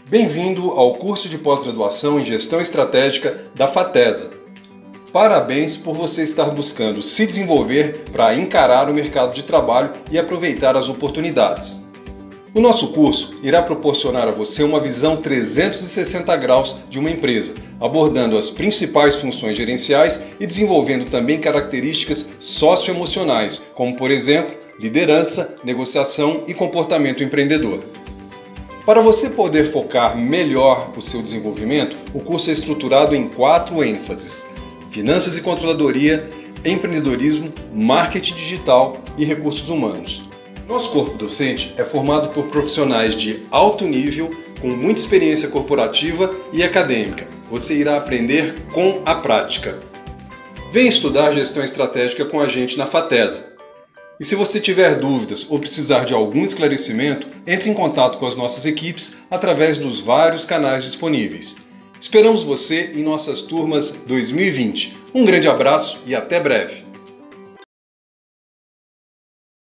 Bem-vindo ao curso de pós-graduação em Gestão Estratégica da FATESA. Parabéns por você estar buscando se desenvolver para encarar o mercado de trabalho e aproveitar as oportunidades. O nosso curso irá proporcionar a você uma visão 360 graus de uma empresa, abordando as principais funções gerenciais e desenvolvendo também características socioemocionais, como, por exemplo, liderança, negociação e comportamento empreendedor. Para você poder focar melhor o seu desenvolvimento, o curso é estruturado em 4 ênfases: finanças e controladoria, empreendedorismo, marketing digital e recursos humanos. Nosso corpo docente é formado por profissionais de alto nível, com muita experiência corporativa e acadêmica. Você irá aprender com a prática. Venha estudar gestão estratégica com a gente na FATESA. E se você tiver dúvidas ou precisar de algum esclarecimento, entre em contato com as nossas equipes através dos vários canais disponíveis. Esperamos você em nossas turmas 2020. Um grande abraço e até breve!